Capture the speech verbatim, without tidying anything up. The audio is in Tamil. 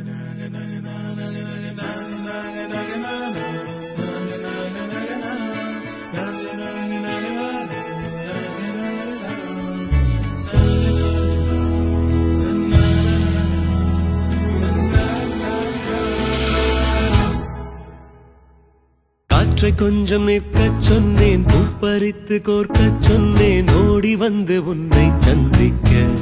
காற்றை கொஞ்சம் நிற்கச் சொன்னேன், பூப்பறித்து கோர்க்கச் சொன்னேன், ஓடி வந்து உன்னை சந்திக்க.